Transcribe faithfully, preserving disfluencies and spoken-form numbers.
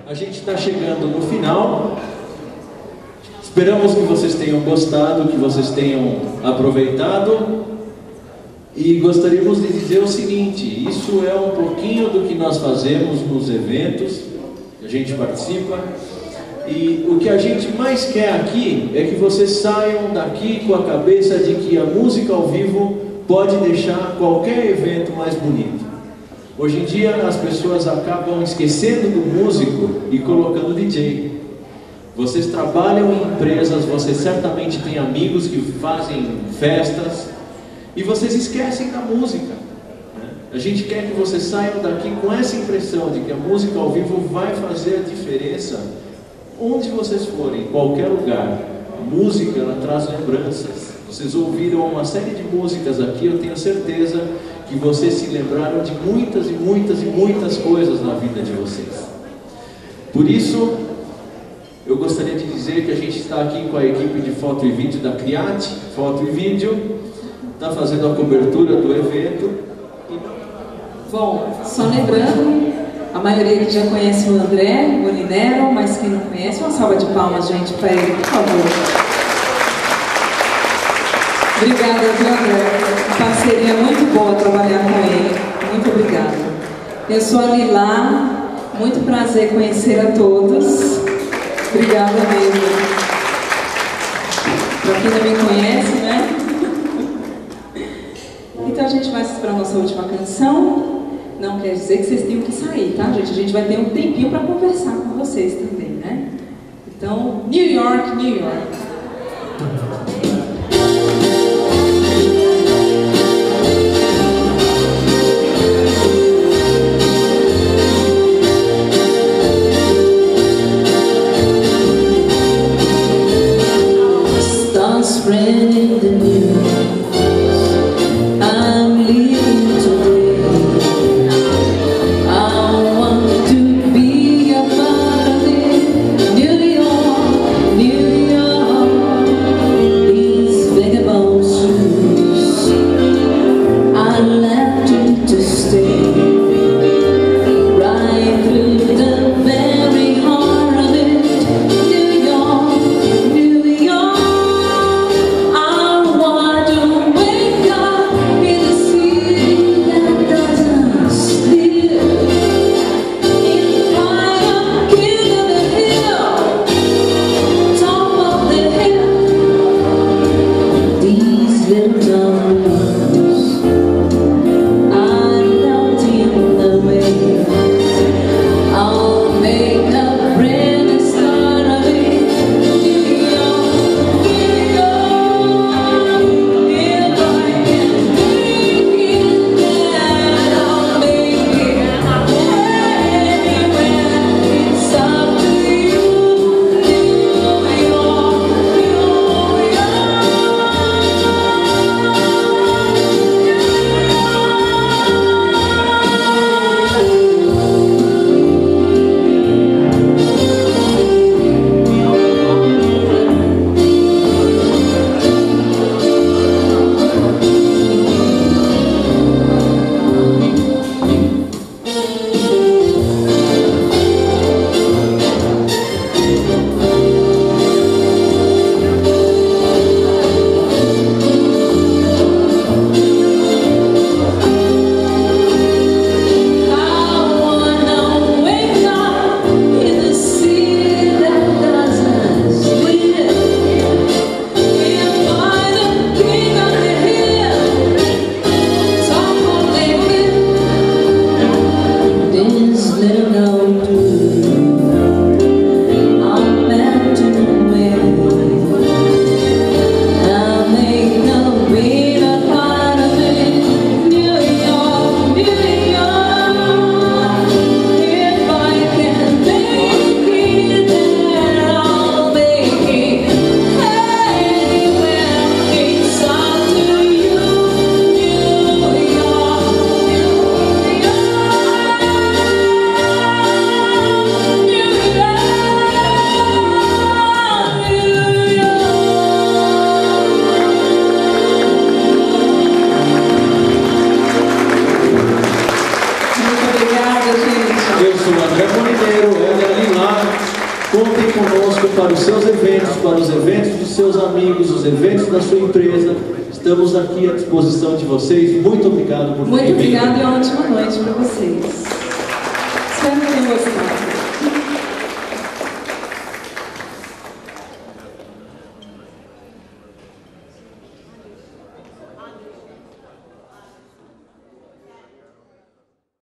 a gente está chegando no final. Esperamos que vocês tenham gostado, que vocês tenham aproveitado. E gostaríamos de dizer o seguinte: isso é um pouquinho do que nós fazemos nos eventos que a gente participa. E o que a gente mais quer aqui é que vocês saiam daqui com a cabeça de que a música ao vivo pode deixar qualquer evento mais bonito. Hoje em dia as pessoas acabam esquecendo do músico e colocando D J. Vocês trabalham em empresas, vocês certamente têm amigos que fazem festas e vocês esquecem da música, né? A gente quer que vocês saiam daqui com essa impressão de que a música ao vivo vai fazer a diferença onde vocês forem, em qualquer lugar. A música, ela traz lembranças. Vocês ouviram uma série de músicas aqui, eu tenho certeza que vocês se lembraram de muitas e muitas e muitas coisas na vida de vocês. Por isso, eu gostaria de dizer que a gente está aqui com a equipe de foto e vídeo da Criate, foto e vídeo, está fazendo a cobertura do evento. Bom, só lembrando, a maioria que já conhece o André Molinero, mas quem não conhece, uma salva de palmas, gente, para ele, por favor. Obrigada, viu, André? Uma parceria muito boa trabalhar com ele. Muito obrigada. Eu sou a Lilá, muito prazer conhecer a todos. Obrigada mesmo. Para quem não me conhece, né? Então a gente vai para a nossa última canção. Não quer dizer que vocês tenham que sair, tá, gente? A gente vai ter um tempinho para conversar com vocês também, né? Então, New York, New York. Spreading the news, I'm leaving today. I want to be a part of it. New York, New York, these vagabond shoes, I left you to stay. Right through the very heart of it. New York, New York. Eu sou o André Molinero, ela é a Lilá. Contem conosco para os seus eventos, para os eventos dos seus amigos, os eventos da sua empresa. Estamos aqui à disposição de vocês. Muito obrigado por terem vindo. Muito obrigada e uma ótima noite para vocês. Espero que tenham gostado.